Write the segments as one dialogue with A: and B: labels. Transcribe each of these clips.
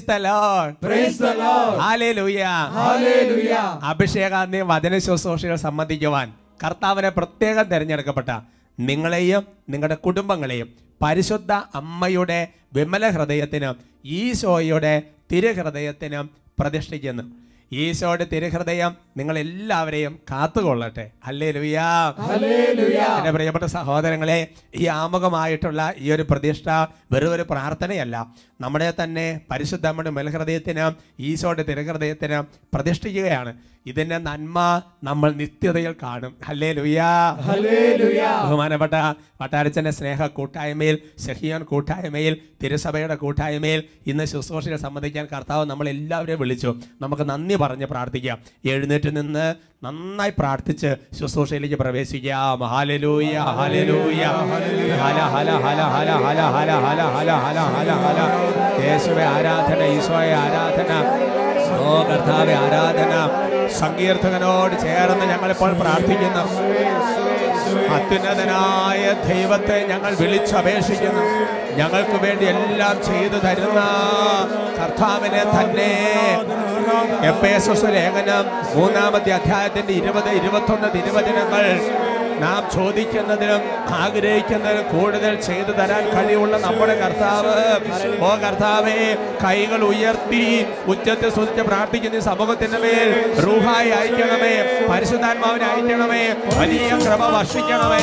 A: the Lord.
B: Praise the Lord.
A: Hallelujah.
B: Hallelujah.
A: അഭിഷേകാഗ്നി വചന ശുശ്രൂഷകൾ സംബന്ധിക്കുവാൻ കർത്താവിനെ പ്രത്യേകം തിരഞ്ഞെടുക്കപ്പെട്ട നിങ്ങളെയും നിങ്ങളുടെ കുടുംബങ്ങളെയും പരിശുദ്ധ അമ്മയുടെ വിമല ഹൃദയത്തിനും ഈശോയുടെ തിരുഹൃദയത്തിനും പ്രതിഷ്ഠിക്കുന്നു. ഈശോയുടെ തിരുഹൃദയം നിങ്ങളെല്ലാവരെയും കാത്തുകൊള്ളട്ടെ. ഹല്ലേലൂയ. എൻ്റെ പ്രിയപ്പെട്ട സഹോദരങ്ങളെ, ഈ ആമുഖമായിട്ടുള്ള ഈ ഒരു പ്രതിഷ്ഠ വെറും ഒരു പ്രാർത്ഥനയല്ല, നമ്മുടെ തന്നെ പരിശുദ്ധമ്മയുടെ മേൽഹൃദയത്തിനും ഈശോയുടെ തിരുഹൃദയത്തിനും പ്രതിഷ്ഠിക്കുകയാണ്. ഇതിന്റെ നന്മ നമ്മൾ നിത്യതയിൽ കാണും. ഹല്ലേലൂയ. ബഹുമാനപ്പെട്ട വട്ടാരച്ചന്റെ സ്നേഹ കൂട്ടായ്മയിൽ, സെഹിയോൻ കൂട്ടായ്മയിൽ, തിരുസഭയുടെ കൂട്ടായ്മയിൽ ഇന്ന് ശുശ്രൂഷയെ സംബന്ധിക്കാൻ കർത്താവ് നമ്മളെല്ലാവരെയും വിളിച്ചു. നമുക്ക് നന്ദി പറഞ്ഞ് പ്രാർത്ഥിക്കാം. എഴുന്നേറ്റ് നിന്ന് നന്നായി പ്രാർത്ഥിച്ച് ശുശ്രൂഷയിലേക്ക് പ്രവേശിക്കാം. ഹല്ലേലൂയ, ഹല്ലേലൂയ, ഹല ഹല ഹല ഹല ഹല ഹല ഹല ഹല ഹല ഹല ഹല. യേശുവേ ആരാധന, ഈശോയെ ആരാധന, ഓ കർത്താവേ ആരാധന. സങ്കീർത്തകനോട് ചേർന്ന് ഞങ്ങളിപ്പോൾ പ്രാർത്ഥിക്കുന്നു. അത്യുന്നതനായ ദൈവത്തെ ഞങ്ങൾ വിളിച്ചപേക്ഷിക്കുന്നു. ഞങ്ങൾക്ക് വേണ്ടി എല്ലാം ചെയ്തു തരുന്ന കർത്താവിനെ തന്നെ. എഫേസസ് ലേഖനം 3-ാമത്തെ അധ്യായത്തിന്റെ 20-21 തിരുവചനങ്ങൾ നാം ചോദിക്കുന്നതിനും ആഗ്രഹിക്കുന്നതിനും കൂടുതൽ ചെയ്തു തരാൻ കഴിവുള്ള നമ്മുടെ കർത്താവ്. ഓ കർത്താവേ, കൈകൾ ഉയർത്തി ഉച്ചത്തിൽ സ്തുതിച്ച് പ്രാർത്ഥിക്കുന്ന സമൂഹത്തിന്റെ മേൽ റൂഹായി അയക്കണമേ, പരിശുദ്ധാത്മാവിനെ അയക്കണമേ, വലിയ കൃപ വർഷിക്കണമേ.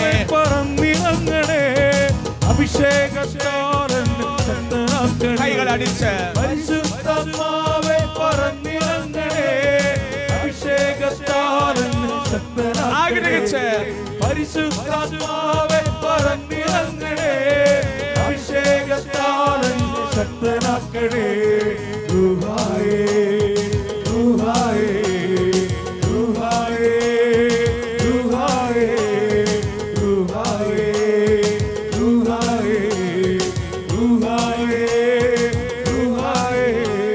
A: കൈകൾ അടിച്ച് പരിശുദ്ധാത്മാവേ പറന്നിറങ്ങണേ, ആഗ്രഹിച്ച് പരിശുദ്ധാത്മാവേ പറന്നിറങ്ങണേ, അഭിഷേകത്താലൻ ശക്തനാക്കണേ. റൂഹായേ റൂഹായേ റൂഹായേ റൂഹായേ റൂഹായേ റൂഹായേ റൂഹായേ റൂഹായേ.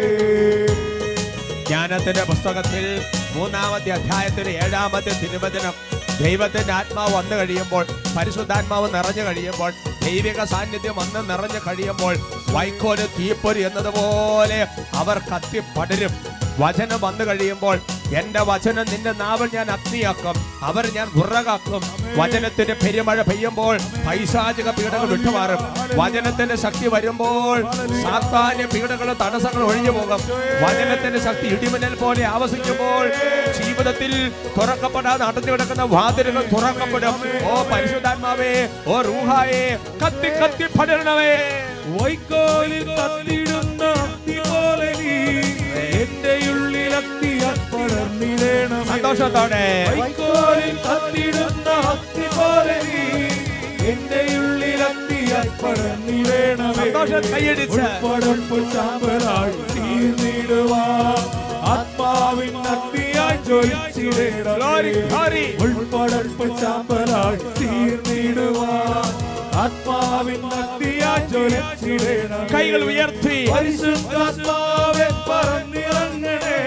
A: ജ്ഞാനത്തിന്റെ പുസ്തകത്തിൽ 3-ാമത്തെ അധ്യായത്തിന് 7-ാമത്തെ തിരുവചനം, ദൈവത്തിന്റെ ആത്മാവ് വന്നു കഴിയുമ്പോൾ, പരിശുദ്ധാത്മാവ് നിറഞ്ഞു കഴിയുമ്പോൾ, ദൈവിക സാന്നിധ്യം വന്ന് നിറഞ്ഞു കഴിയുമ്പോൾ വൈക്കോല് തീപ്പൊരി എന്നതുപോലെ അവർ കത്തിപ്പടരും. വചനം വന്നു കഴിയുമ്പോൾ എന്റെ വചനം നിന്റെ നാവിൽ ഞാൻ അഗ്നിയാക്കും, അവർ ഞാൻ വിറകാക്കും. വചനത്തിന്റെ പെരുമഴ പെയ്യുമ്പോൾ പൈശാചിക പീഡകൾ വിട്ടുമാറും. വചനത്തിന്റെ ശക്തി വരുമ്പോൾ സാത്താന്യ പീഡകളും തടസ്സങ്ങൾ ഒഴിഞ്ഞു പോകും. വചനത്തിന്റെ ശക്തി ഇടിമിന്നൽ പോലെ ആവസിക്കുമ്പോൾ ജീവിതത്തിൽ തുറക്കപ്പെടാതെ അടഞ്ഞു കിടക്കുന്ന വാതിലുകൾ തുറക്കപ്പെടും. ഓ പരിശുദ്ധാത്മാവേ, ഓ റൂഹായേ, കത്തി കത്തി പടരണമേ. വൈക്കോലിൽ കത്തിടുന്ന അഗ്നി പോലെ നീ എന്റെ ഉള്ളിൽ അഗ്നിയാൽ പടർന്നിടണം. സന്തോഷത്തോടെ വൈക്കോലിൽ കത്തിടുന്ന അഗ്നി പോലെ നീ എന്റെ ഉള്ളിൽ അഗ്നിയാൽ പടർന്നിടണം. സന്തോഷം കൈയടിച്ച് പടർപ്പ് ചാമ്പലായി തീർന്നിടുവാൻ ആത്മാവിൻ അഗ്നിയായി ജ്വലിച്ചിടണം. ഉൾപ്പടർപ്പ് ചാമ്പലായി തീർന്നിടുവാൻ ആത്മാവിൻ അഗ്നിയായി ജ്വലിച്ചിടണം. കൈകൾ ഉയർത്തി പരിശുദ്ധാത്മാവേ പറന്നിറങ്ങണേ,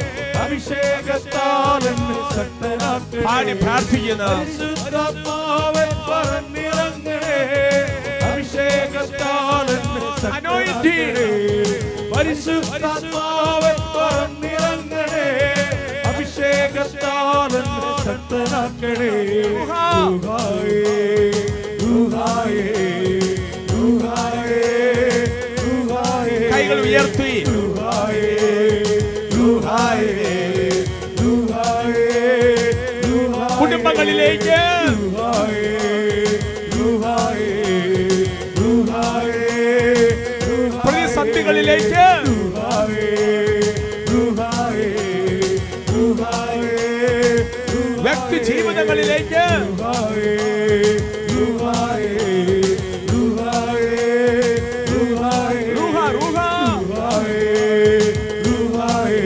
A: അഭിഷേകത്താലൻ ശക്തനാക്കണേ. പാടി പ്രാർത്ഥിക്കുന്നു. പരിശുദ്ധാത്മാവേ പറന്നിറങ്ങണേ, അഭിഷേകത്താലൻ ശക്തനാക്കണേ. പരിശുദ്ധാത്മാവേ പറന്നിറങ്ങണേ, അഭിഷേകത്താലൻ ശക്തനാക്കണേ. റൂഹായേ റൂഹായേ റൂഹായേ റൂഹായേ. കൈകൾ ഉയർത്തി റൂഹായേ റൂഹായേ റൂഹായേ റൂഹായേ. കുടുംബങ്ങളിലേക്ക് റൂഹായേ റൂഹായേ റൂഹായേ. പ്രതിസന്ധികളിലേക്ക് റൂഹായേ റൂഹായേ റൂഹായേ. വ്യക്തി ജീവിതങ്ങളിലേക്ക് റൂഹായേ റൂഹായേ റൂഹായേ റൂഹായേ. റൂഹാ റൂഹാ റൂഹായേ റൂഹായേ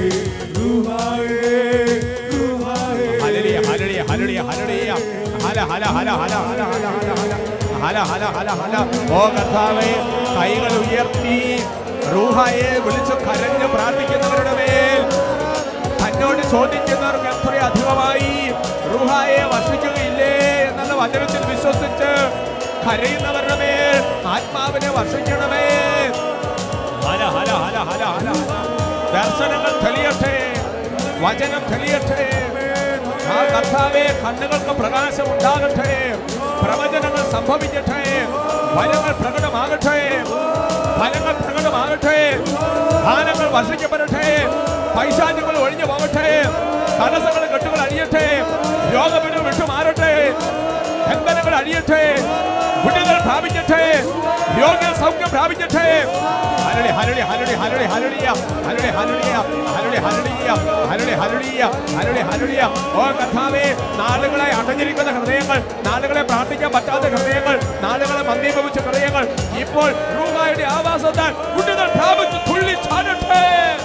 A: റൂഹായേ റൂഹായേ. ഹല്ലേലൂയ ഹല്ലേലൂയ ഹല്ലേലൂയ ഹല്ലേലൂയ. ഹല ഹല ഹല ഹല ഹല ഹല ഹല ഹല ഹല ഹല ഹല. ഓ കർത്താവേ, കൈകൾ ഉയർത്തി റൂഹായെ വിളിച്ചു കരഞ്ഞ് പ്രാർത്ഥിക്കുന്നവരുടെ മേൽ, തന്നോട് ചോദിക്കുന്നവർക്ക് എത്രയധികമായി റൂഹായെ വർഷിക്കുകയില്ലേ എന്നുള്ള വചനത്തിൽ വിശ്വസിച്ച് കരയുന്നവരുടെ മേൽ ആത്മാവിനെ വർഷിക്കണമേ. ഹല ഹല ഹല ദർശനങ്ങൾ തെളിയട്ടെ, വചനം തെളിയട്ടെ. ആ കർത്താവേ, കണ്ണുകൾക്ക് പ്രകാശം ഉണ്ടാകട്ടെ, പ്രവചനങ്ങൾ സംഭവിക്കട്ടെ, ഫലങ്ങൾ പ്രകടമാകട്ടെ, ഫലങ്ങൾ പ്രകടമാകട്ടെ, ദാനങ്ങൾ വർഷിക്കപ്പെടട്ടെ, പൈശാചികൾ ഒഴിഞ്ഞു പോകട്ടെ, തടസ്സങ്ങൾ കെട്ടുകൾ അഴിയട്ടെ, രോഗപീഠകൾ വിട്ടുമാറട്ടെ, ബന്ധനങ്ങൾ അഴിയട്ടെ, വിടുതൽ പ്രാപിക്കട്ടെ, രോഗ സൗഖ്യം പ്രാപിക്കട്ടെ. ഹല്ലേലൂയ ഹല്ലേലൂയ ഹല്ലേലൂയ ഹല്ലേലൂയ ഹല്ലേലൂയ ഹല്ലേലൂയ ഹല്ലേലൂയ ഹല്ലേലൂയ ഹല്ലേലൂയ. ഓ കർത്താവേ, നാളുകളെ അടഞ്ഞിരിക്കുന്ന ഹൃദയങ്ങൾ, നാളുകളെ പ്രാർത്ഥിക്കാൻ പറ്റാത്ത ഹൃദയങ്ങൾ, നാളുകളെ മന്ദീഭവിച്ച ഹൃദയങ്ങൾ ഇപ്പോൾ റൂഹായുടെ ആവാസത്താൽ വിടുതൽ പ്രാപിച്ച് തുള്ളി ചാടട്ടെ.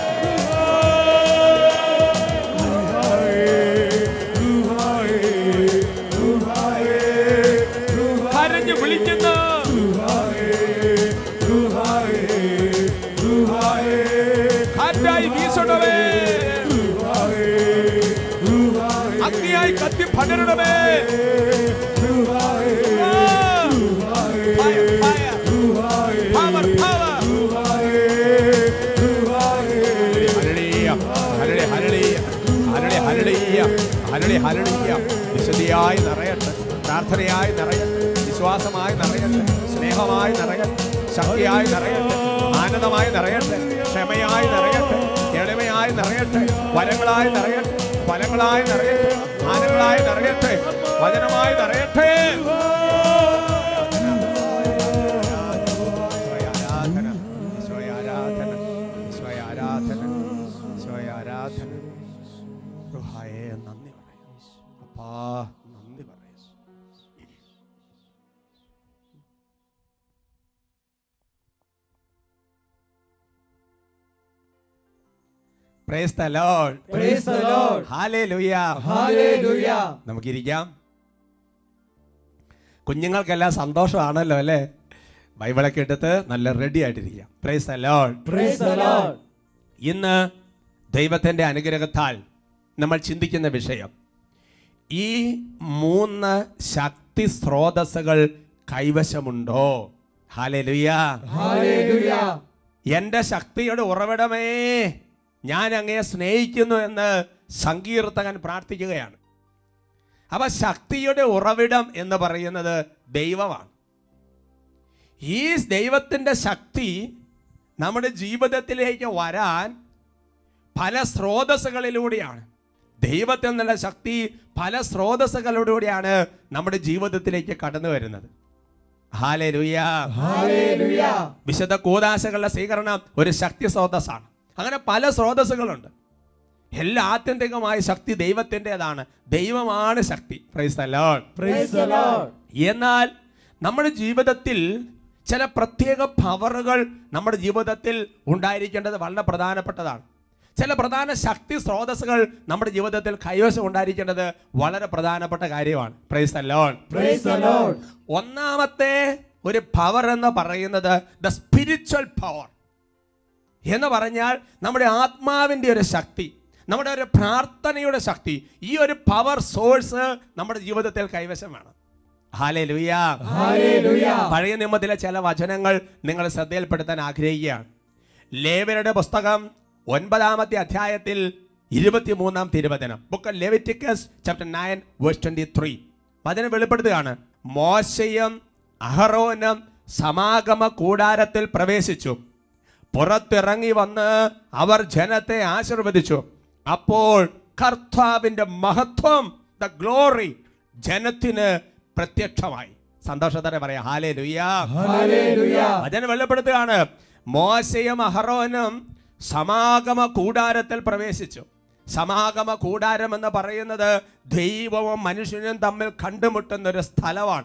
A: കരഞ്ഞു വിളിക്കുന്ന കാറ്റായി വീശണമേ, അഗ്നിയായി കത്തി പടരണമേ. വിശുദ്ധിയായി നിറയട്ടെ, പ്രാർത്ഥനയായി നിറയട്ടെ, വിശ്വാസമായി നിറയട്ടെ, സ്നേഹമായി നിറയട്ടെ, ശക്തിയായി നിറയട്ടെ, ആനന്ദമായി നിറയട്ടെ, ക്ഷമയായി നിറയട്ടെ, എളിമയായി നിറയട്ടെ, വരങ്ങളായി നിറയട്ടെ, ഫലങ്ങളായി നിറയട്ടെ, ആനങ്ങളായി നിറയട്ടെ, വചനമായി നിറയട്ടെ. നന്ദി പറയാം അപ്പാ, നന്ദി പറയാം. Praise the Lord.
B: Praise the Lord.
A: Hallelujah.
B: Hallelujah.
A: നമുക്കിരിക്കാം. കുഞ്ഞുങ്ങൾക്കെല്ലാം സന്തോഷമാണല്ലോ അല്ലേ? ബൈബിളൊക്കെ എടുത്ത് നല്ല റെഡി ആയിട്ടിരിക്കാം. Praise the Lord.
B: Praise the Lord.
A: ഇന്ന് ദൈവത്തിൻ്റെ അനുഗ്രഹത്താൽ നമ്മൾ ചിന്തിക്കുന്ന വിഷയം, ഈ 3 ശക്തി സ്രോതസ്സുകൾ കൈവശമുണ്ടോ? ഹല്ലേലൂയ.
B: ഹല്ലേലൂയ.
A: എൻ്റെ ശക്തിയുടെ ഉറവിടമേ, ഞാൻ അങ്ങയെ സ്നേഹിക്കുന്നു എന്ന് സങ്കീർത്തകൻ പ്രാർത്ഥിക്കുകയാണ്. അപ്പൊ ശക്തിയുടെ ഉറവിടം എന്ന് പറയുന്നത് ദൈവമാണ്. ഈ ദൈവത്തിൻ്റെ ശക്തി നമ്മുടെ ജീവിതത്തിലേക്ക് വരാൻ പല സ്രോതസ്സുകളിലൂടെയാണ്. ദൈവത്തിൽ നിന്നുള്ള ശക്തി പല സ്രോതസ്സുകളിലൂടെയാണ് നമ്മുടെ ജീവിതത്തിലേക്ക് കടന്നു വരുന്നത്. ഹല്ലേലൂയ.
B: ഹല്ലേലൂയ.
A: വിശുദ്ധ കൂദാശകളുടെ സ്വീകരണം ഒരു ശക്തി സ്രോതസ്സാണ്. അങ്ങനെ പല സ്രോതസ്സുകളുണ്ട്. എല്ലാ ആത്യന്തികമായ ശക്തി ദൈവത്തിൻ്റെതാണ്. ദൈവമാണ് ശക്തി. Praise the Lord.
B: Praise the Lord.
A: എന്നാൽ നമ്മുടെ ജീവിതത്തിൽ ചില പ്രത്യേക പവറുകൾ നമ്മുടെ ജീവിതത്തിൽ ഉണ്ടായിരിക്കേണ്ടത് വളരെ പ്രധാനപ്പെട്ടതാണ്. ചില പ്രധാന ശക്തി സ്രോതസ്സുകൾ നമ്മുടെ ജീവിതത്തിൽ കൈവശം ഉണ്ടായിരിക്കേണ്ടത് വളരെ പ്രധാനപ്പെട്ട കാര്യമാണ്. Praise the Lord.
B: Praise the Lord.
A: ഒന്നാമത്തെ ഒരു പവർ എന്ന് പറയുന്നത് ദ സ്പിരിച്വൽ പവർ എന്ന് പറഞ്ഞാൽ നമ്മുടെ ആത്മാവിൻ്റെ ഒരു ശക്തി, നമ്മുടെ ഒരു പ്രാർത്ഥനയുടെ ശക്തി. ഈ ഒരു പവർ സോഴ്സ് നമ്മുടെ ജീവിതത്തിൽ കൈവശം വേണം. ഹല്ലേലൂയ.
B: ഹല്ലേലൂയ.
A: പഴയ നിയമത്തിലെ ചില വചനങ്ങൾ നിങ്ങൾ ശ്രദ്ധയിൽപ്പെടുത്താൻ ആഗ്രഹിക്കുകയാണ്. ലേവ്യരുടെ പുസ്തകം 9-ാമത്തെ അധ്യായത്തിൽ 23-ാം തിരുവചനം, book of Leviticus chapter 9 verse 23. വചനം വെളിപ്പെടുത്തുകയാണ്, മോശയും അഹറോനും സമാഗമ കൂടാരത്തിൽ പ്രവേശിച്ചു. പുറത്തിറങ്ങി വന്ന് അവർ ജനത്തെ ആശീർവദിച്ചു. അപ്പോൾ കർത്താവിന്റെ മഹത്വം, ദ ഗ്ലോറി, ജനത്തിന് പ്രത്യക്ഷമായി. സന്തോഷത്തോടെ പറയാം ഹല്ലേലൂയ.
B: ഹല്ലേലൂയ.
A: വചനം വെളിപ്പെടുത്തുകയാണ്, മോശയും അഹറോനും സമാഗമ കൂടാരത്തിൽ പ്രവേശിച്ചു. സമാഗമ കൂടാരം എന്ന് പറയുന്നത് ദൈവവും മനുഷ്യനും തമ്മിൽ കണ്ടുമുട്ടുന്ന ഒരു സ്ഥലമാണ്.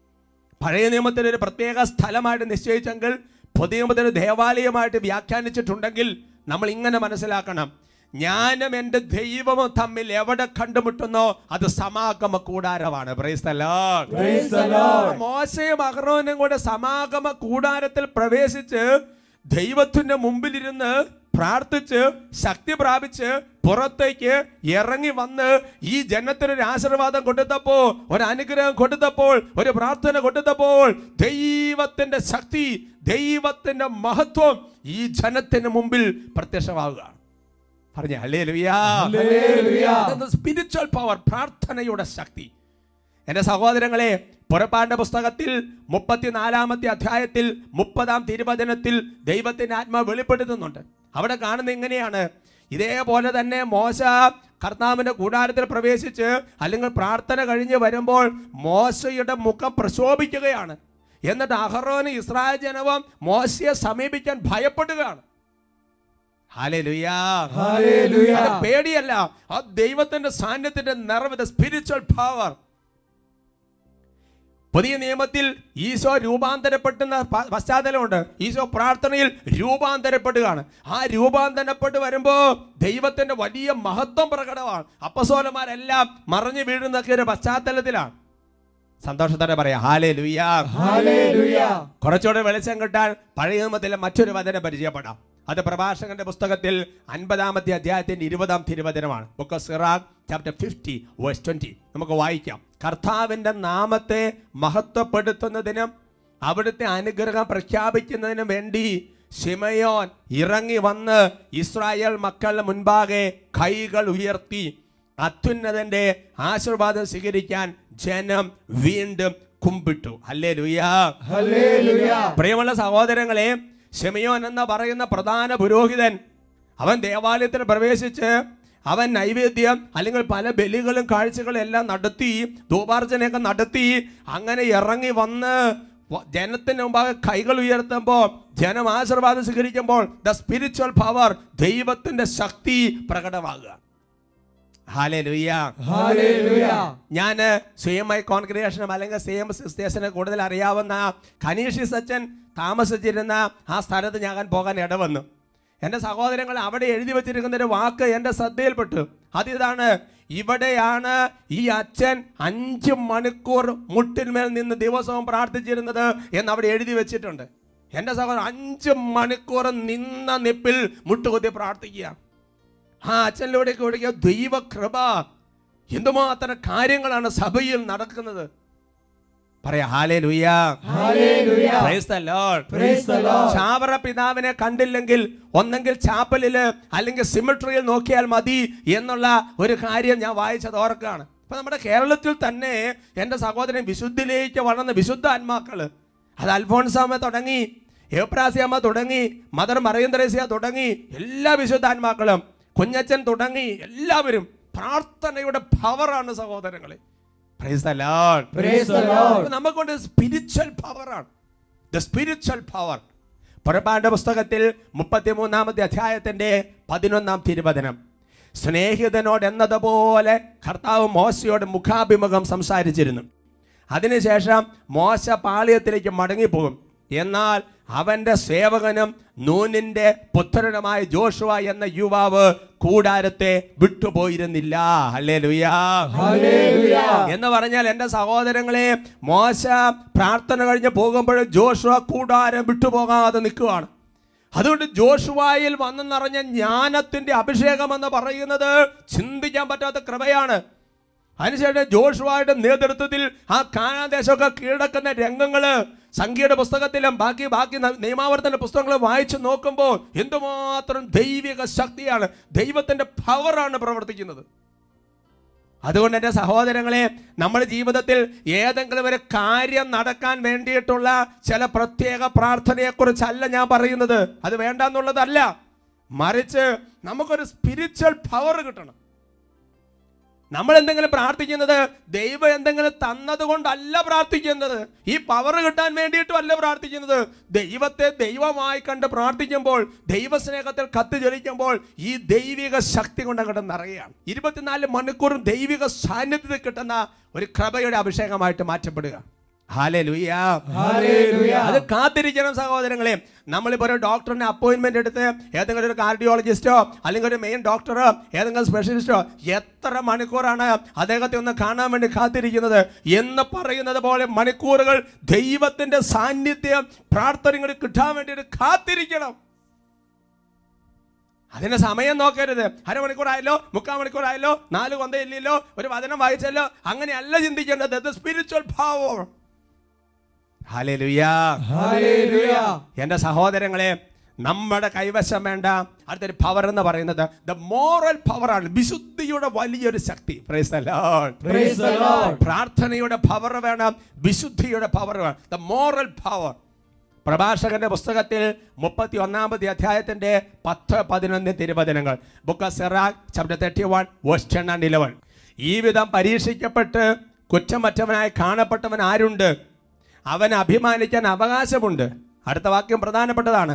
A: പഴയ നിയമത്തിൽ ഒരു പ്രത്യേക സ്ഥലമായിട്ട് നിശ്ചയിച്ചെങ്കിൽ പുതിയ നിയമത്തിൽ ദേവാലയമായിട്ട് വ്യാഖ്യാനിച്ചിട്ടുണ്ടെങ്കിൽ നമ്മൾ ഇങ്ങനെ മനസ്സിലാക്കണം, ഞാനും എൻ്റെ ദൈവവും തമ്മിൽ എവിടെ കണ്ടുമുട്ടുന്നോ അത് സമാഗമ കൂടാരമാണ്. Praise the Lord.
B: Praise the Lord.
A: മോശയും അഹറോനും കൂടെ സമാഗമ കൂടാരത്തിൽ പ്രവേശിച്ച് ദൈവത്തിന്റെ മുമ്പിലിരുന്ന് പ്രാർത്ഥിച്ച് ശക്തി പ്രാപിച്ച് പുറത്തേക്ക് ഇറങ്ങി വന്ന് ഈ ജനത്തിനൊരു ആശീർവാദം കൊടുത്തപ്പോൾ, ഒരു അനുഗ്രഹം കൊടുത്തപ്പോൾ, ഒരു പ്രാർത്ഥന കൊടുത്തപ്പോൾ ദൈവത്തിന്റെ ശക്തി, ദൈവത്തിന്റെ മഹത്വം ഈ ജനത്തിന് മുമ്പിൽ പ്രത്യക്ഷമാവുകയാണ്. പറഞ്ഞ ഹല്ലേലൂയ. സ്പിരിച്വൽ പവർ, പ്രാർത്ഥനയുടെ ശക്തി. എൻ്റെ സഹോദരങ്ങളെ, പുറപ്പാടിന്റെ പുസ്തകത്തിൽ 34-ാമത്തെ അധ്യായത്തിൽ 30-ാം തിരുവചനത്തിൽ ദൈവത്തിന്റെ ആത്മാവ് വെളിപ്പെടുത്തുന്നുണ്ട്. അവിടെ കാണുന്നത് ഇങ്ങനെയാണ്: ഇതേപോലെ തന്നെ മോശ കർത്താവിന്റെ കൂടാരത്തിൽ പ്രവേശിച്ച് അല്ലെങ്കിൽ പ്രാർത്ഥന കഴിഞ്ഞ് വരുമ്പോൾ മോശയുടെ മുഖം പ്രശോഭിക്കുകയാണ്. എന്നിട്ട് അഹറോന് ഇസ്രായേൽ ജനവും മോശയെ സമീപിക്കാൻ ഭയപ്പെടുകയാണ്. ഹല്ലേലൂയ. അത് പേടിയല്ല, ആ ദൈവത്തിന്റെ സാന്നിധ്യത്തിന്റെ നിറവ്, സ്പിരിച്വൽ പവർ. പുതിയ നിയമത്തിൽ ഈശോ രൂപാന്തരപ്പെടുന്ന പശ്ചാത്തലമുണ്ട്. ഈശോ പ്രാർത്ഥനയിൽ രൂപാന്തരപ്പെടുകയാണ്. ആ രൂപാന്തരപ്പെട്ട് വരുമ്പോൾ ദൈവത്തിന്റെ വലിയ മഹത്വം പ്രകടമാണ്. അപ്പസ്തോലന്മാരെല്ലാം മറിഞ്ഞു വീഴുന്നൊക്കെ ഒരു പശ്ചാത്തലത്തിലാണ്. സന്തോഷത്തോടെ പറയാം ഹല്ലേലൂയ. കുറച്ചുകൂടെ വെളിച്ചം കിട്ടാൻ പഴയ നിയമത്തിലെ മറ്റൊരു വചനം പരിചയപ്പെടാം. അത് പ്രഭാഷകന്റെ പുസ്തകത്തിൽ 50-ാമത്തെ അധ്യായത്തിന്റെ 20-ാം തിരുവചനമാണ്. Book of Sirach chapter 50 verse 20. നമുക്ക് വായിക്കാം. കർത്താവിന്റെ നാമത്തെ മഹത്വപ്പെടുത്തുന്നതിനും അവിടുത്തെ അനുഗ്രഹം പ്രഖ്യാപിക്കുന്നതിനും വേണ്ടി ശിമയോൻ ഇറങ്ങി വന്ന് ഇസ്രായേൽ മക്കളുടെ മുൻപാകെ കൈകൾ ഉയർത്തി അത്യുന്നതന്റെ ആശീർവാദം സ്വീകരിക്കാൻ ജനം വീണ്ടും കുമ്പിട്ടു. ഹല്ലേലൂയ. പ്രിയമുള്ള സഹോദരങ്ങളെ, ശിമയോൻ എന്ന് പറയുന്ന പ്രധാന പുരോഹിതൻ, അവൻ ദേവാലയത്തിൽ പ്രവേശിച്ച് അവൻ നൈവേദ്യം അല്ലെങ്കിൽ പല ബലികളും കാഴ്ചകളും എല്ലാം നടത്തി, ധൂപാർച്ചനയൊക്കെ നടത്തി, അങ്ങനെ ഇറങ്ങി വന്ന് ജനത്തിന് മുമ്പാകെ കൈകൾ ഉയർത്തുമ്പോൾ ജനം ആശീർവാദം സ്വീകരിക്കുമ്പോൾ ദ സ്പിരിച്വൽ പവർ, ദൈവത്തിന്റെ ശക്തി പ്രകടമാകുക. ഹല്ലേലൂയ. ഞാൻ സ്വയമായി കോൺഗ്രിഗേഷനും അല്ലെങ്കിൽ സ്വയം സിസ്റ്റേഴ്സിനെ കൂടുതൽ അറിയാവുന്ന ഖനീഷിസ് അച്ഛൻ താമസിച്ചിരുന്ന ആ സ്ഥലത്ത് ഞാൻ പോകാൻ ഇടവന്നു. എൻ്റെ സഹോദരങ്ങൾ, അവിടെ എഴുതി വെച്ചിരിക്കുന്ന ഒരു വാക്ക് എൻ്റെ ശ്രദ്ധയിൽപ്പെട്ടു. അതിതാണ്: ഇവിടെയാണ് ഈ അച്ഛൻ 5 മണിക്കൂർ മുട്ടിന്മേൽ നിന്ന് ദിവസവും പ്രാർത്ഥിച്ചിരുന്നത് എന്ന് അവിടെ എഴുതി വെച്ചിട്ടുണ്ട്. എൻ്റെ സഹോദരൻ 5 മണിക്കൂർ നിന്ന നിപ്പിൽ മുട്ടുകുത്തി പ്രാർത്ഥിക്കുക. ആ അച്ഛനിലൂടെ ഒഴുകിയ ദൈവകൃപ, എന്തുമാത്രം കാര്യങ്ങളാണ് സഭയിൽ നടക്കുന്നത്. പറയാ ഹല്ലേലൂയ. Praise the Lord. ചാവറ പിതാവിനെ കണ്ടില്ലെങ്കിൽ ഒന്നെങ്കിൽ ചാപ്പലില് അല്ലെങ്കിൽ സിമിട്രിയിൽ നോക്കിയാൽ മതി എന്നുള്ള ഒരു കാര്യം ഞാൻ വായിച്ചത് ഓർക്കുകയാണ്. അപ്പൊ നമ്മുടെ കേരളത്തിൽ തന്നെ എൻ്റെ സഹോദരൻ വിശുദ്ധിയിലേക്ക് വളർന്ന വിശുദ്ധ ആത്മാക്കള്, അത് അൽഫോൺസാമ്മ തുടങ്ങി, എബ്രാസ്യാമ്മ തുടങ്ങി, മദർ മറിയം ത്രേസ്യ തുടങ്ങി, എല്ലാ വിശുദ്ധാത്മാക്കളും, കുഞ്ഞച്ചൻ തുടങ്ങി, എല്ലാവരും പ്രാർത്ഥനയുടെ പവറാണ് സഹോദരങ്ങളെ. Praise the Lord. നമുക്കൊണ്ട് സ്പിരിച്വൽ പവറാണ്, ദ സ്പിരിച്വൽ പവർ. പുറപ്പാടിന്റെ പുസ്തകത്തിൽ 33-ാമത്തെ അധ്യായത്തിന്റെ 11-ാം തിരുവചനം: സ്നേഹിതനോട് എന്നതുപോലെ കർത്താവ് മോശയോട് മുഖാഭിമുഖം സംസാരിച്ചിരുന്നു. അതിനുശേഷം മോശ പാളയത്തിലേക്ക് മടങ്ങിപ്പോകും. എന്നാൽ അവന്റെ സേവകനും നൂനിന്റെ പുത്രനുമായ ജോഷുവ എന്ന യുവാവ് കൂടാരത്തെ വിട്ടുപോയിരുന്നില്ല. ഹല്ലേലൂയ. എന്ന് പറഞ്ഞാൽ എൻ്റെ സഹോദരങ്ങളെ, മോശ പ്രാർത്ഥന കഴിഞ്ഞ് പോകുമ്പോൾ ജോഷുവ കൂടാരം വിട്ടുപോകാതെ നിൽക്കുകയാണ്. അതുകൊണ്ട് ജോഷുവായിൽ വന്നു നിറഞ്ഞ ജ്ഞാനത്തിന്റെ അഭിഷേകം എന്ന് പറയുന്നത് ചിന്തിക്കാൻ പറ്റാത്ത കൃപയാണ്. അതിനുശേഷം ജോഷുവയുടെ നേതൃത്വത്തിൽ ആ കാനാൻ ദേശമൊക്കെ കീഴടക്കുന്ന രംഗങ്ങള് സംഖ്യയുടെ പുസ്തകത്തിലും ബാക്കി നിയമാവർത്തന പുസ്തകങ്ങൾ വായിച്ചു നോക്കുമ്പോൾ എന്തുമാത്രം ദൈവിക ശക്തിയാണ്, ദൈവത്തിന്റെ പവറാണ് പ്രവർത്തിക്കുന്നത്. അതുകൊണ്ട് എൻ്റെ സഹോദരങ്ങളെ, നമ്മുടെ ജീവിതത്തിൽ ഏതെങ്കിലും ഒരു കാര്യം നടക്കാൻ വേണ്ടിയിട്ടുള്ള ചില പ്രത്യേക പ്രാർത്ഥനയെക്കുറിച്ചല്ല ഞാൻ പറയുന്നത്. അത് വേണ്ടെന്നുള്ളതല്ല, മറിച്ച് നമുക്കൊരു സ്പിരിച്വൽ പവർ കിട്ടണം. നമ്മൾ എന്തെങ്കിലും പ്രാർത്ഥിക്കുന്നത് ദൈവം എന്തെങ്കിലും തന്നത് കൊണ്ടല്ല പ്രാർത്ഥിക്കുന്നത്, ഈ പവർ കിട്ടാൻ വേണ്ടിയിട്ടും അല്ല പ്രാർത്ഥിക്കുന്നത്. ദൈവത്തെ ദൈവമായി കണ്ട് പ്രാർത്ഥിക്കുമ്പോൾ, ദൈവസ്നേഹത്തിൽ കത്തിജ്വലിക്കുമ്പോൾ ഈ ദൈവിക ശക്തി കൊണ്ട് അങ്ങോട്ട് നിറയുകയാണ്. 24 മണിക്കൂറും ദൈവിക സാന്നിധ്യത്തിൽ കിട്ടുന്ന ഒരു കൃപയുടെ അഭിഷേകമായിട്ട് മാറ്റപ്പെടുക. ഹല്ലേലൂയ. അത് കാത്തിരിക്കണം സഹോദരങ്ങളെ. നമ്മളിപ്പോൾ ഒരു ഡോക്ടറിന്റെ അപ്പോയിന്റ്മെന്റ് എടുത്ത് ഏതെങ്കിലും ഒരു കാർഡിയോളജിസ്റ്റോ അല്ലെങ്കിൽ ഒരു മെയിൻ ഡോക്ടറോ ഏതെങ്കിലും സ്പെഷ്യലിസ്റ്റോ എത്ര മണിക്കൂറാണ് അദ്ദേഹത്തെ ഒന്ന് കാണാൻ വേണ്ടി കാത്തിരിക്കുന്നത് എന്ന് പറയുന്നത് പോലെ മണിക്കൂറുകൾ ദൈവത്തിന്റെ സാന്നിധ്യം പ്രാർത്ഥനകൾ കിട്ടാൻ വേണ്ടിയിട്ട് കാത്തിരിക്കണം. അതിന് സമയം നോക്കരുത്. അരമണിക്കൂറായല്ലോ, 3/4 മണിക്കൂറായല്ലോ, 4 കൊന്തയില്ലല്ലോ, ഒരു വചനം വായിച്ചല്ലോ, അങ്ങനെയല്ല ചിന്തിക്കേണ്ടത്. The spiritual power. ഹല്ലേലൂയ,
B: ഹല്ലേലൂയ.
A: എൻ്റെ സഹോദരങ്ങളെ, നമ്മുടെ കൈവശം വേണ്ട അടുത്തൊരു പവർ എന്ന് പറയുന്നത് ദ മോറൽ പവറാണ്. വിശുദ്ധിയുടെ വലിയൊരു ശക്തി. Praise the Lord,
B: praise the Lord.
A: പ്രാർത്ഥനയുടെ പവർ വേണം, വിശുദ്ധിയുടെ പവർ വേണം. The moral power. പ്രഭാഷകന്റെ പുസ്തകത്തിൽ 31-ാമത്തെ അധ്യായത്തിന്റെ 10-11 തിരുവചനങ്ങൾ. Book of Sirach chapter 31 verse 10 and 11. ഈ വിധം പരീക്ഷിക്കപ്പെട്ട് കുറ്റമറ്റവനായി കാണപ്പെട്ടവൻ ആരുണ്ട്? അവൻ അഭിമാനിക്കാൻ അവകാശമുണ്ട്. അടുത്ത വാക്യം പ്രധാനപ്പെട്ടതാണ്.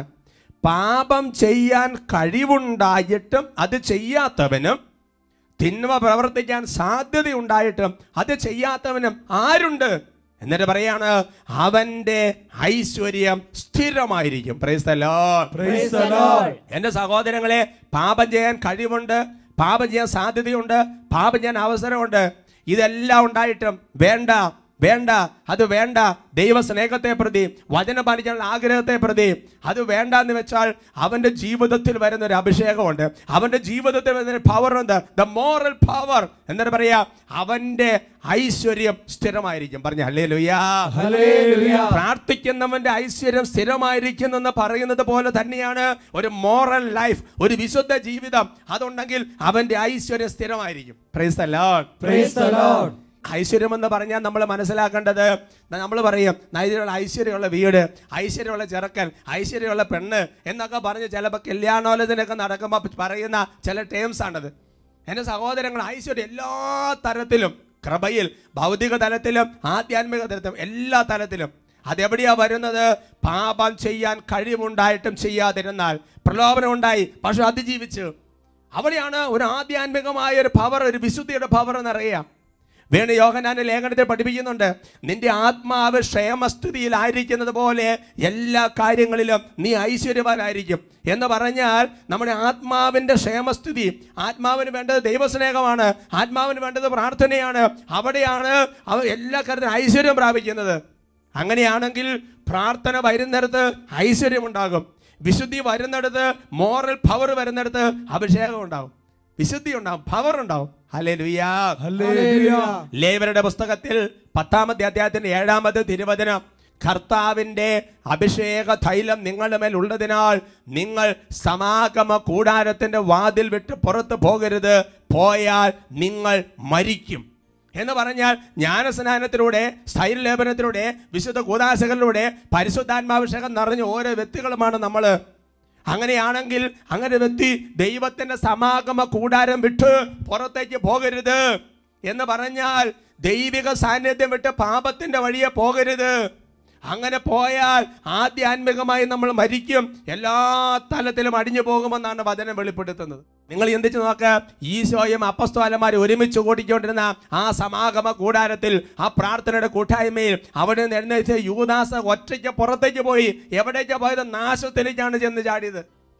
A: പാപം ചെയ്യാൻ കഴിവുണ്ടായിട്ടും അത് ചെയ്യാത്തവനും, തിന്മ പ്രവർത്തിക്കാൻ സാധ്യതയുണ്ടായിട്ടും അത് ചെയ്യാത്തവനും ആരുണ്ട്? എന്നിട്ട് പറയാണ്, അവന്റെ ഐശ്വര്യം സ്ഥിരമായിരിക്കും. Praise the Lord,
B: praise the Lord.
A: എൻ്റെ സഹോദരങ്ങളെ, പാപം ചെയ്യാൻ കഴിവുണ്ട്, പാപം ചെയ്യാൻ സാധ്യതയുണ്ട്, പാപം ചെയ്യാൻ അവസരമുണ്ട്. ഇതെല്ലാം ഉണ്ടായിട്ടും വേണ്ട വേണ്ട, അത് വേണ്ട. ദൈവ സ്നേഹത്തെ പ്രതി, വചനം പാലിക്കാനുള്ള ആഗ്രഹത്തെ പ്രതി അത് വേണ്ട എന്ന് വെച്ചാൽ അവൻ്റെ ജീവിതത്തിൽ വരുന്നൊരു അഭിഷേകമുണ്ട്, അവൻ്റെ ജീവിതത്തിൽ വരുന്നൊരു പവറുണ്ട്. The moral power. എന്നിട്ട് പറയാ, അവൻ്റെ ഐശ്വര്യം സ്ഥിരമായിരിക്കും. പറഞ്ഞ ഹല്ലേലൂയ,
B: ഹല്ലേലൂയ.
A: പ്രാർത്ഥിക്കുന്നവന്റെ ഐശ്വര്യം സ്ഥിരമായിരിക്കുന്നു എന്ന് പറയുന്നത് പോലെ തന്നെയാണ് ഒരു മോറൽ ലൈഫ്, ഒരു വിശുദ്ധ ജീവിതം. അതുണ്ടെങ്കിൽ അവന്റെ ഐശ്വര്യം സ്ഥിരമായിരിക്കും. Praise the Lord,
B: praise the Lord.
A: ഐശ്വര്യം എന്ന് പറഞ്ഞാൽ നമ്മൾ മനസ്സിലാക്കേണ്ടത്, നമ്മൾ പറയും ഐശ്വര്യമുള്ള വീട്, ഐശ്വര്യമുള്ള ചെറുക്കൻ, ഐശ്വര്യമുള്ള പെണ്ണ് എന്നൊക്കെ പറഞ്ഞ് ചിലപ്പോൾ കല്യാണോലത്തിനൊക്കെ നടക്കുമ്പോൾ പറയുന്ന ചില ടേംസ് ആണത്. എൻ്റെ സഹോദരങ്ങൾ, ഐശ്വര്യം എല്ലാ തരത്തിലും, കൃപയിൽ, ഭൗതിക തലത്തിലും ആധ്യാത്മിക തലത്തിലും, എല്ലാ തലത്തിലും. അതെവിടെയാ വരുന്നത്? പാപം ചെയ്യാൻ കഴിവുണ്ടായിട്ടും ചെയ്യാതിരുന്നാൽ. പ്രലോഭനം ഉണ്ടായി, പക്ഷെ അതിജീവിച്ചു. അവിടെയാണ് ഒരു ആധ്യാത്മികമായ ഒരു പവർ, ഒരു വിശുദ്ധിയുടെ പവർ എന്നറിയാം. വേണു യോഹന്നാന്റെ ലേഖനത്തിൽ പഠിപ്പിക്കുന്നുണ്ട്, നിന്റെ ആത്മാവ് ക്ഷേമസ്ഥിതിയിലായിരിക്കുന്നത് പോലെ എല്ലാ കാര്യങ്ങളിലും നീ ഐശ്വര്യവാനായിരിക്കും എന്ന് പറഞ്ഞാൽ നമ്മുടെ ആത്മാവിൻ്റെ ക്ഷേമസ്ഥിതി, ആത്മാവിന് വേണ്ടത് ദൈവസ്നേഹമാണ്, ആത്മാവിന് വേണ്ടത് പ്രാർത്ഥനയാണ്. അവിടെയാണ് എല്ലാ കാര്യത്തിലും ഐശ്വര്യം പ്രാപിക്കുന്നത്. അങ്ങനെയാണെങ്കിൽ പ്രാർത്ഥന വരുന്നിടത്ത് ഐശ്വര്യമുണ്ടാകും, വിശുദ്ധി വരുന്നിടത്ത്, മോറൽ പവർ വരുന്നിടത്ത് അഭിഷേകം ഉണ്ടാകും, വിശുദ്ധി ഉണ്ടാകും, പവർ ഉണ്ടാകും. Hallelujah,
B: hallelujah.
A: ലേവ്യരുടെ പുസ്തകത്തിൽ 10-ാമത്തെ അധ്യായത്തിന്റെ 7-ാമത്തെ തിരുവചനം, കർത്താവിന്റെ അഭിഷേക തൈലം നിങ്ങളുടെ മേൽ ഉള്ളതിനാൽ നിങ്ങൾ സമാഗമ കൂടാരത്തിന്റെ വാതിൽ വിട്ട് പുറത്തു പോകരുത്, പോയാൽ നിങ്ങൾ മരിക്കും എന്ന് പറഞ്ഞാൽ ജ്ഞാനസ്നാനത്തിലൂടെ, സ്ഥൈര്യലേപനത്തിലൂടെ, വിശുദ്ധ കൂദാശകളിലൂടെ പരിശുദ്ധാത്മാഭിഷേകം നിറഞ്ഞ ഓരോ വ്യക്തികളുമാണ് നമ്മൾ. അങ്ങനെയാണെങ്കിൽ അങ്ങനെ വ്യക്തി ദൈവത്തിന്റെ സമാഗമ കൂടാരം വിട്ട് പുറത്തേക്ക് പോകരുത് എന്ന് പറഞ്ഞാൽ ദൈവിക സാന്നിധ്യം വിട്ട് പാപത്തിന്റെ വഴിയെ പോകരുത്. അങ്ങനെ പോയാൽ ആധ്യാത്മികമായി നമ്മൾ മരിക്കും, എല്ലാ തലത്തിലും അടിഞ്ഞു പോകുമെന്നാണ് വചനം വെളിപ്പെടുത്തുന്നത്. നിങ്ങൾ ചിന്തിച്ചു നോക്ക്, ഈശോയും അപ്പസ്തോലന്മാരും ഒരുമിച്ച് കൂടിക്കൊണ്ടിരുന്ന ആ സമാഗമ കൂടാരത്തിൽ, ആ പ്രാർത്ഥനയുടെ കൂട്ടായ്മയിൽ അവിടെ നിന്ന് എഴുന്നേറ്റ് യൂദാസ് ഒറ്റയ്ക്ക് പുറത്തേക്ക് പോയി. എവിടേക്ക് പോയത്? നാശത്തിലേക്കാണ് ചെന്ന് ചാടിയത്.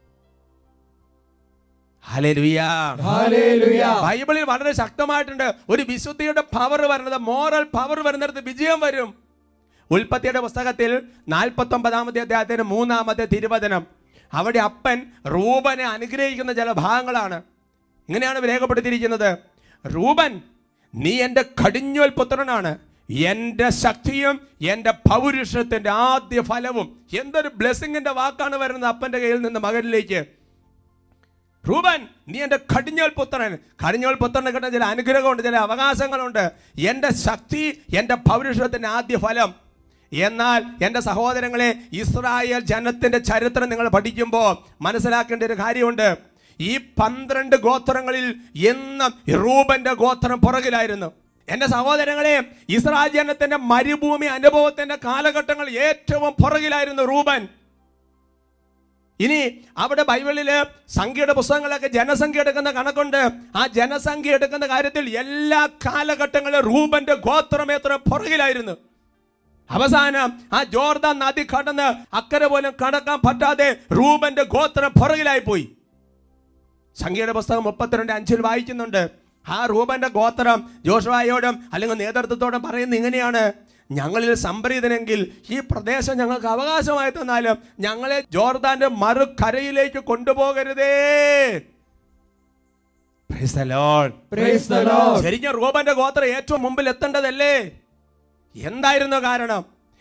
A: ഹല്ലേലൂയ,
B: ഹല്ലേലൂയ.
A: ബൈബിളിൽ വളരെ ശക്തമായിട്ടുണ്ട് ഒരു വിശുദ്ധിയുടെ പവർ വരുന്നത്, മോറൽ പവർ വരുന്നിടത്ത് വിജയം വരും. ഉൽപ്പത്തിയുടെ പുസ്തകത്തിൽ 49-ാമത്തെ അധ്യായത്തിന് 3-ാമത്തെ തിരുവചനം, അവിടെ അപ്പൻ റൂബനെ അനുഗ്രഹിക്കുന്ന ചില ഭാഗങ്ങളാണ്. ഇങ്ങനെയാണ് രേഖപ്പെടുത്തിയിരിക്കുന്നത്, റൂബൻ, നീ എൻ്റെ കടിഞ്ഞൂൽ പുത്രനാണ്, എൻ്റെ ശക്തിയും എൻ്റെ പൗരുഷത്തിൻ്റെ ആദ്യ ഫലവും. എന്തൊരു ബ്ലെസ്സിങ്ങിന്റെ വാക്കാണ് വരുന്നത് അപ്പൻ്റെ കയ്യിൽ നിന്ന് മകനിലേക്ക്. റൂബൻ, നീ എൻ്റെ കടിഞ്ഞൂൽ പുത്രൻ. കടിഞ്ഞൂൽ പുത്രന് കിട്ടുന്ന ചില അനുഗ്രഹമുണ്ട്, ചില അവകാശങ്ങളുണ്ട്. എൻ്റെ ശക്തി, എൻ്റെ പൗരുഷത്തിൻ്റെ ആദ്യ ഫലം. എന്നാൽ എൻ്റെ സഹോദരങ്ങളെ, ഇസ്രായേൽ ജനത്തിൻ്റെ ചരിത്രം നിങ്ങൾ പഠിക്കുമ്പോൾ മനസ്സിലാക്കേണ്ട ഒരു കാര്യമുണ്ട്. ഈ 12 ഗോത്രങ്ങളിൽ എന്നും റൂബന്റെ ഗോത്രം പുറകിലായിരുന്നു. എൻ്റെ സഹോദരങ്ങളെ, ഇസ്രായേൽ ജനത്തിന്റെ മരുഭൂമി അനുഭവത്തിന്റെ കാലഘട്ടങ്ങൾ ഏറ്റവും പുറകിലായിരുന്നു റൂബൻ. ഇനി അവിടെ ബൈബിളില് സംഖ്യയുടെ പുസ്തകങ്ങളൊക്കെ ജനസംഖ്യ എടുക്കുന്ന കണക്കുണ്ട്. ആ ജനസംഖ്യ എടുക്കുന്ന കാര്യത്തിൽ എല്ലാ കാലഘട്ടങ്ങളിലും റൂബന്റെ ഗോത്രം എത്ര പുറകിലായിരുന്നു. അവസാനം ആ ജോർദാൻ നദി കടന്ന് അക്കരെ പോലും കടക്കാൻ പറ്റാതെ റൂബന്റെ ഗോത്രം പുറകിലായി പോയി. സംഖ്യയുടെ പുസ്തകം 32:5 വായിക്കുന്നുണ്ട്. ആ റൂബന്റെ ഗോത്രം ജോഷുവയോടും അല്ലെങ്കിൽ നേതൃത്വത്തോടും പറയുന്നത് ഇങ്ങനെയാണ്, ഞങ്ങളിൽ സംപ്രീതനെങ്കിൽ ഈ പ്രദേശം ഞങ്ങൾക്ക് അവകാശമായി തന്നാലും ഞങ്ങളെ ജോർദാന്റെ മറുകരയിലേക്ക് കൊണ്ടുപോകരുതേ. ശരിക്കും റൂബന്റെ ഗോത്രം ഏറ്റവും മുമ്പിൽ എത്തേണ്ടതല്ലേ? എന്തായിരുന്നു കാരണം?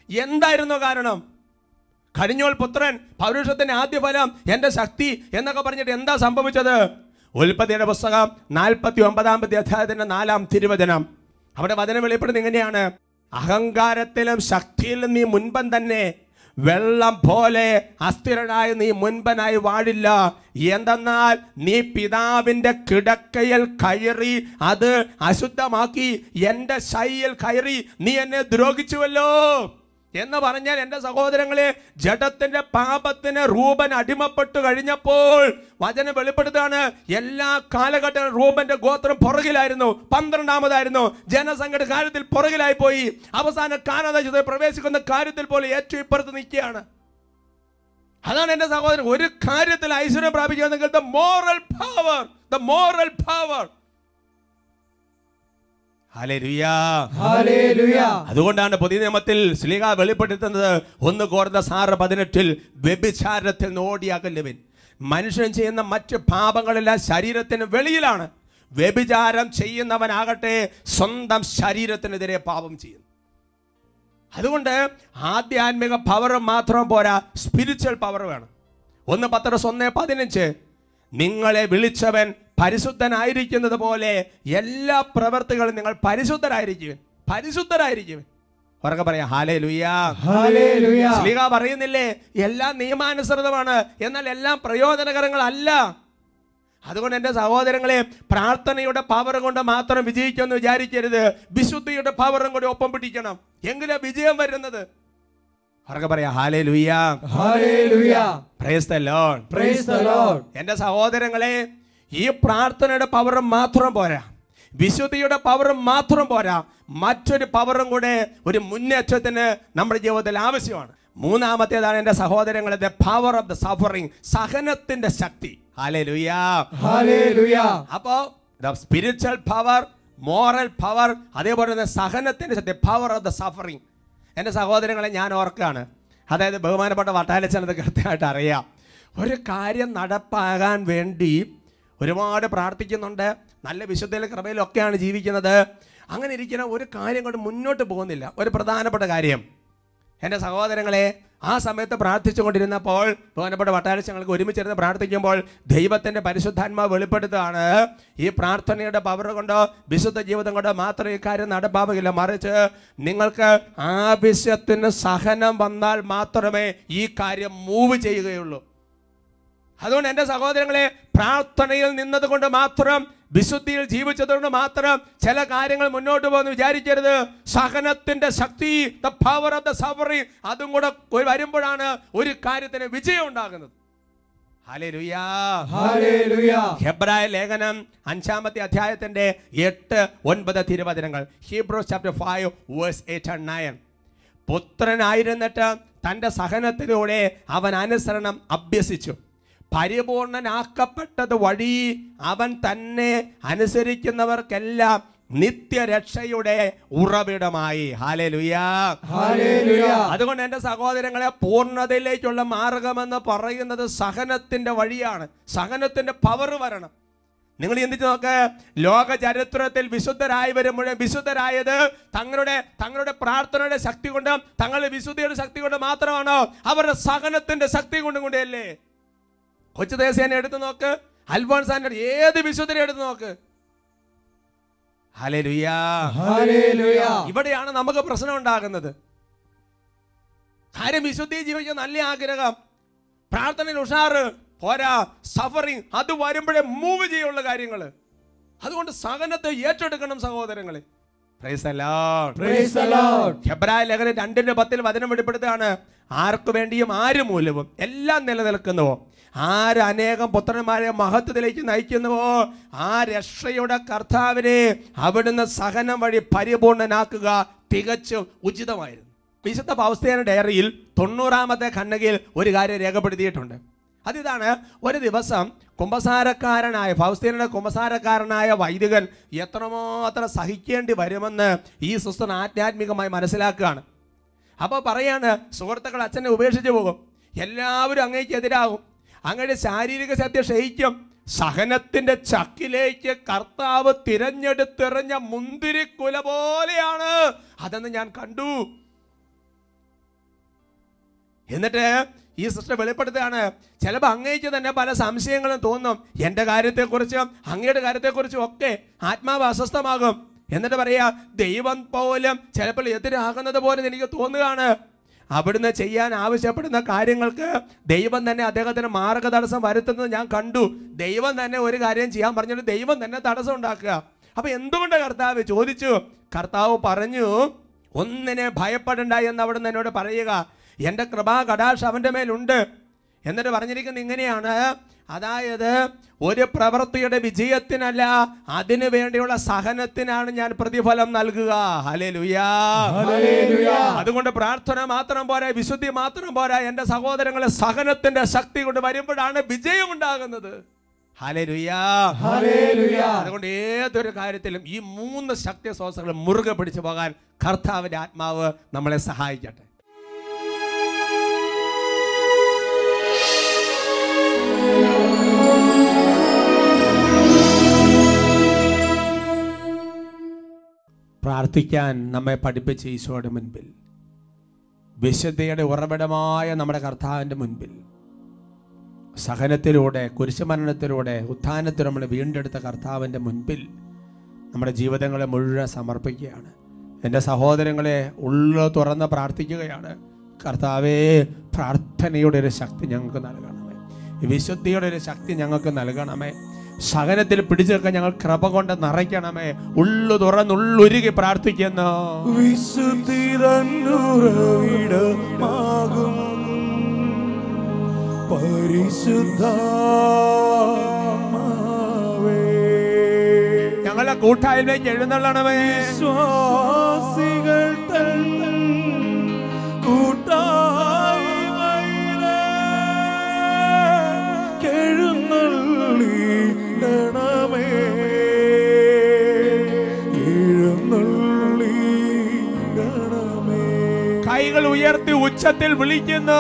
A: കടിഞ്ഞോൾ പുത്രൻ, പൗരുഷത്തിന്റെ ആദ്യ ഫലം, എന്റെ ശക്തി എന്നൊക്കെ പറഞ്ഞിട്ട് എന്താ സംഭവിച്ചത്? ഉൽപ്പത്തിയുടെ പുസ്തകം 49 അധ്യായത്തിന്റെ 4-ാം തിരുവചനം. അവിടെ വചനം വെളിപ്പെടുന്നത് ഇങ്ങനെയാണ്: അഹങ്കാരത്തിലും ശക്തിയിലും നീ മുൻപൻ തന്നെ, വെള്ളം പോലെ അസ്ഥിരനായി നീ മുൻപനായി വാഴില്ല. എന്തെന്നാൽ നീ പിതാവിന്റെ കിടക്കയിൽ കയറി അത് അശുദ്ധമാക്കി, എന്റെ ശൈയിൽ കയറി നീ എന്നെ ദ്രോഹിച്ചുവല്ലോ എന്ന് പറഞ്ഞാൽ, എൻ്റെ സഹോദരങ്ങളെ, ജഡത്തിന്റെ പാപത്തിന് റൂബൻ അടിമപ്പെട്ടു കഴിഞ്ഞപ്പോൾ വചനം വെളിപ്പെടുത്താണ്, എല്ലാ കാലഘട്ടവും റൂബന്റെ ഗോത്രം പുറകിലായിരുന്നു, 12ാമതായിരുന്നു, ജനസംഖ്യയുടെ കാര്യത്തിൽ പുറകിലായി പോയി. അവസാന കാനാദേശത്ത് പ്രവേശിക്കുന്ന കാര്യത്തിൽ പോലെ ഏറ്റവും ഇപ്പുറത്ത് നിൽക്കുകയാണ്. അതാണ് എൻ്റെ സഹോദരൻ, ഒരു കാര്യത്തിൽ ഐശ്വര്യം പ്രാപിക്കുകയാണെങ്കിൽ the moral power. അതുകൊണ്ടാണ് പുതിയ നിയമത്തിൽ ശ്ലീഹ വെളിപ്പെടുത്തുന്നത് 1 കൊരിന്ത്യർ 6:18 വ്യഭിചാരത്തിൽ നിന്ന് ഓടി അകലുവിൻ. മനുഷ്യൻ ചെയ്യുന്ന മറ്റ് പാപങ്ങളെല്ലാം ശരീരത്തിന് വെളിയിലാണ്. വ്യഭിചാരം ചെയ്യുന്നവനാകട്ടെ സ്വന്തം ശരീരത്തിനെതിരെ പാപം ചെയ്യുന്നു. അതുകൊണ്ട് ആധ്യാത്മിക പവർ മാത്രം പോരാ, സ്പിരിച്വൽ പവർ വേണം. 1 പത്രോസ് 1:15 നിങ്ങളെ വിളിച്ചവൻ പരിശുദ്ധനായിരിക്കുന്നത് പോലെ എല്ലാ പ്രവൃത്തികളും നിങ്ങൾ പരിശുദ്ധരായിരിക്കും. ഉറക്കെ പറയാം ഹല്ലേലൂയ. ശ്ലീഹ പറയുന്നില്ലേ, എല്ലാം നിയമാനുസൃതമാണ്, എന്നാൽ എല്ലാം പ്രയോജനകരങ്ങളല്ല. അതുകൊണ്ട് എൻ്റെ സഹോദരങ്ങളെ, പ്രാർത്ഥനയുടെ പവർ കൊണ്ട് മാത്രം വിജയിക്കുമെന്ന് വിചാരിക്കരുത്. വിശുദ്ധിയുടെ പവറും കൂടി ഒപ്പം പിടിക്കണം, എങ്കിലേ വിജയം വരുന്നത്. ഉറക്കെ പറയാം ഹല്ലേലൂയ. Praise the Lord. എൻ്റെ സഹോദരങ്ങളെ, ഈ പ്രാർത്ഥനയുടെ പവർ മാത്രം പോരാ, വിശുദ്ധിയുടെ പവർ മാത്രം പോരാ, മറ്റൊരു പവറും കൂടെ ഒരു മുന്നേറ്റത്തിന് നമ്മുടെ ജീവിതത്തിൽ ആവശ്യമാണ്. മൂന്നാമത്തേതാണ് എൻ്റെ സഹോദരങ്ങളെ, the power of the suffering, സഹനത്തിന്റെ ശക്തി. ഹല്ലേലൂയ. അപ്പോ the spiritual power, moral power, അതേപോലെ തന്നെ സഹനത്തിന്റെ ശക്തി, പവർ ഓഫ് ദ സഫറിംഗ്. എൻ്റെ സഹോദരങ്ങളെ, ഞാൻ ഓർക്കാണ്, അതായത് ബഹുമാനപ്പെട്ട വട്ടായിൽ അച്ഛൻ അത് കൃത്യമായിട്ട് അറിയാം. ഒരു കാര്യം നടപ്പാകാൻ വേണ്ടി ഒരുപാട് പ്രാർത്ഥിക്കുന്നുണ്ട്, നല്ല വിശുദ്ധിയിലും കൃപയിലും ഒക്കെയാണ് ജീവിക്കുന്നത്. അങ്ങനെ ഇരിക്കുന്ന ഒരു കാര്യം കൊണ്ട് മുന്നോട്ട് പോകുന്നില്ല. ഒരു പ്രധാനപ്പെട്ട കാര്യം, എൻ്റെ സഹോദരങ്ങളെ, ആ സമയത്ത് പ്രാർത്ഥിച്ചുകൊണ്ടിരുന്നപ്പോൾ ബഹുമാനപ്പെട്ട വട്ടായിൽ ഞങ്ങൾക്ക് ഒരുമിച്ചിരുന്ന് പ്രാർത്ഥിക്കുമ്പോൾ ദൈവത്തിൻ്റെ പരിശുദ്ധാത്മാവ് വെളിപ്പെടുത്തുകയാണ്, ഈ പ്രാർത്ഥനയുടെ പവർ കൊണ്ടോ വിശുദ്ധ ജീവിതം കൊണ്ടോ മാത്രം ഈ കാര്യം നടപ്പാവുകയില്ല, മറിച്ച് നിങ്ങൾക്ക് ആവശ്യത്തിന് സഹനം വന്നാൽ മാത്രമേ ഈ കാര്യം മൂവ് ചെയ്യുകയുള്ളൂ. അതുകൊണ്ട് എൻ്റെ സഹോദരങ്ങളെ, പ്രാർത്ഥനയിൽ നിന്നത് കൊണ്ട് മാത്രം, വിശുദ്ധിയിൽ ജീവിച്ചതുകൊണ്ട് മാത്രം ചില കാര്യങ്ങൾ മുന്നോട്ട് പോകുന്നു വിചാരിക്കരുത്. സഹനത്തിന്റെ ശക്തി, the power of the suffering, അതും കൂടെ വരുമ്പോഴാണ് ഒരു കാര്യത്തിന് വിജയം ഉണ്ടാകുന്നത്. ഹല്ലേലൂയ. ഹെബ്രായ ലേഖനം 5-ാമത്തെ അധ്യായത്തിന്റെ 8-9 തിരുവചനങ്ങൾ. Hebrews chapter 5:8-9. പുത്രനായിരുന്നിട്ട് തൻ്റെ സഹനത്തിലൂടെ അവൻ അനുസരണം അഭ്യസിച്ചു, പരിപൂർണനാക്കപ്പെട്ടത് വഴി അവൻ തന്നെ അനുസരിക്കുന്നവർക്കെല്ലാം നിത്യരക്ഷയുടെ ഉറവിടമായി. ഹല്ലേലൂയ. അതുകൊണ്ട് എൻ്റെ സഹോദരങ്ങളെ, പൂർണ്ണതയിലേക്കുള്ള മാർഗമെന്ന് പറയുന്നത് സഹനത്തിന്റെ വഴിയാണ്. സഹനത്തിന്റെ പവർ വരണം. നിങ്ങൾ ചിന്തിച്ച് നോക്ക്, ലോക ചരിത്രത്തിൽ വിശുദ്ധരായത് തങ്ങളുടെ പ്രാർത്ഥനയുടെ ശക്തി കൊണ്ടും തങ്ങളുടെ വിശുദ്ധിയുടെ ശക്തി കൊണ്ട് മാത്രമാണോ? അവരുടെ സഹനത്തിന്റെ ശക്തി കൊണ്ടും കൂടെയല്ലേ? കൊച്ചു ദേശീയനെ എടുത്തു നോക്ക്, അൽഫോൻസാന്റെ ഏത് വിശുദ്ധരെ എടുത്തു നോക്ക്. ഹല്ലേലൂയ. ഇവിടെയാണ് നമുക്ക് പ്രശ്നം ഉണ്ടാകുന്നത്. കാര്യം വിശുദ്ധി ജീവിക്കാൻ നല്ല ആഗ്രഹം, പ്രാർത്ഥനയിൽ ഉഷാറ് പോരാ, സഫറിങ് അത് വരുമ്പോഴേ മൂവ് ചെയ്യുള്ള കാര്യങ്ങൾ. അതുകൊണ്ട് സഹനത്തെ ഏറ്റെടുക്കണം സഹോദരങ്ങളെ. ഹെബ്രായ ലേഖനം 2:10 വചനം വെളിപ്പെടുത്തുകയാണ്, ആർക്കു വേണ്ടിയും ആര് മൂലവും എല്ലാം നിലനിൽക്കുന്നുവോ, ആര് അനേകം പുത്രന്മാരെ മഹത്വത്തിലേക്ക് നയിക്കുന്നുവോ, ആ രക്ഷയുടെ കർത്താവിനെ അവിടുന്ന് സഹനം വഴി പരിപൂർണനാക്കുക തികച്ചും ഉചിതമായിരുന്നു. വിശുദ്ധ പൗസ്തേലിന്റെ ഡയറിയിൽ 90-ാമത്തെ ഖണ്ഡികയിൽ ഒരു കാര്യം രേഖപ്പെടുത്തിയിട്ടുണ്ട്. അതിതാണ്, ഒരു ദിവസം കുമ്പസാരക്കാരനായ ഫൗസ്തീനയുടെ കുമ്പസാരക്കാരനായ വൈദികൻ എത്രമാത്രം സഹിക്കേണ്ടി വരുമെന്ന് ഈ സിസ്റ്റർ ആധ്യാത്മികമായി മനസ്സിലാക്കുകയാണ്. അപ്പോൾ പറയാണ്, സുഹൃത്തുക്കൾ അച്ഛനെ ഉപേക്ഷിച്ച് പോകും, എല്ലാവരും അങ്ങേക്ക് എതിരാകും, അങ്ങയുടെ ശാരീരിക ശക്തി ക്ഷയിക്കും. സഹനത്തിന്റെ ചക്കിലേക്ക് കർത്താവ് തിരഞ്ഞെടുത്തെറിഞ്ഞ മുന്തിരിക്കുല പോലെയാണ് അതെന്ന് ഞാൻ കണ്ടു. എന്നിട്ട് ഈ സിസ്റ്റർ വെളിപ്പെടുത്തുകയാണ്, ചിലപ്പോൾ അങ്ങേക്ക് തന്നെ പല സംശയങ്ങളും തോന്നും, എൻ്റെ കാര്യത്തെക്കുറിച്ചും അങ്ങയുടെ കാര്യത്തെക്കുറിച്ചും ഒക്കെ ആത്മാവ് അസ്വസ്ഥമാകും. എന്നിട്ട് പറയാ, ദൈവം പോലും ചിലപ്പോൾ എതിരാകുന്നത് പോലെ എനിക്ക് തോന്നുകയാണ്. അവിടുന്ന് ചെയ്യാൻ ആവശ്യപ്പെടുന്ന കാര്യങ്ങൾക്ക് ദൈവം തന്നെ അദ്ദേഹത്തിന് മാർഗതടസ്സം വരുത്തുന്നത് ഞാൻ കണ്ടു. ദൈവം തന്നെ ഒരു കാര്യം ചെയ്യാൻ പറഞ്ഞിട്ട് ദൈവം തന്നെ തടസ്സം ഉണ്ടാക്കുക. അപ്പൊ എന്തുകൊണ്ട് കർത്താവ് ചോദിച്ചു? കർത്താവ് പറഞ്ഞു, ഒന്നിനെ ഭയപ്പെടണ്ട എന്ന് അവിടുന്ന് എന്നോട് പറയുക, എൻ്റെ കൃപാ കടാക്ഷം അവൻ്റെ മേലുണ്ട്. എന്നിട്ട് പറഞ്ഞിരിക്കുന്നത് ഇങ്ങനെയാണ്, അതായത് ഒരു പ്രവൃത്തിയുടെ വിജയത്തിനല്ല, അതിനു വേണ്ടിയുള്ള സഹനത്തിനാണ് ഞാൻ പ്രതിഫലം നൽകുക. ഹല്ലേലൂയാ. അതുകൊണ്ട് പ്രാർത്ഥന മാത്രം പോരാ, വിശുദ്ധി മാത്രം പോരാ. എൻ്റെ സഹോദരങ്ങളെ, സഹനത്തിന്റെ ശക്തി കൊണ്ട് വരുമ്പോഴാണ് വിജയം ഉണ്ടാകുന്നത്. ഹല്ലേലൂയാ. അതുകൊണ്ട് ഏതൊരു കാര്യത്തിലും ഈ 3 ശക്തി സ്രോതസ്സുകൾ മുറുകെ പിടിച്ചു പോകാൻ കർത്താവിന്റെ ആത്മാവ് നമ്മളെ സഹായിക്കട്ടെ. പ്രാർത്ഥിക്കാൻ നമ്മെ പഠിപ്പിച്ച ഈശോയുടെ മുൻപിൽ, വിശുദ്ധിയുടെ ഉറവിടമായ നമ്മുടെ കർത്താവിൻ്റെ മുൻപിൽ, സഹനത്തിലൂടെ കുരിശുമരണത്തിലൂടെ ഉത്ഥാനത്തിൽ നമ്മൾ വീണ്ടെടുത്ത കർത്താവിൻ്റെ മുൻപിൽ നമ്മുടെ ജീവിതങ്ങളെ മുഴുവൻ സമർപ്പിക്കുകയാണ്. എൻ്റെ സഹോദരങ്ങളെ, ഉള്ളു തുറന്ന് പ്രാർത്ഥിക്കുകയാണ്. കർത്താവേ, പ്രാർത്ഥനയുടെ ഒരു ശക്തി ഞങ്ങൾക്ക് നൽകണമേ, വിശുദ്ധിയുടെ ഒരു ശക്തി ഞങ്ങൾക്ക് നൽകണമേ, സഹനത്തിൽ പിടിച്ചെടുക്കാൻ ഞങ്ങൾ കൃപ കൊണ്ട് നിറയ്ക്കണമേ. ഉള്ളു തുറന്നുള്ളുരുകി പ്രാർത്ഥിക്കുന്നു.
B: വിശുദ്ധി തന്നുറവിടമാകും പരിശുദ്ധാത്മാവേ,
A: ഞങ്ങളുടെ കൂട്ടായ്മയിലേക്ക് എഴുന്നള്ളണമേ.
B: വിശ്വാസികൾ തൻ കൂട്ടായ്മയിലെ എഴുന്നള്ളിടണമേ, എഴുന്നള്ളിടണമേ.
A: കൈകൾ ഉയർത്തി ഉച്ചത്തിൽ വിളിക്കുന്നു,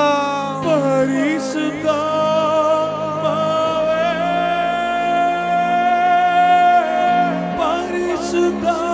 B: പരിശുദ്ധാത്മാവേ, പരിശുദ്ധ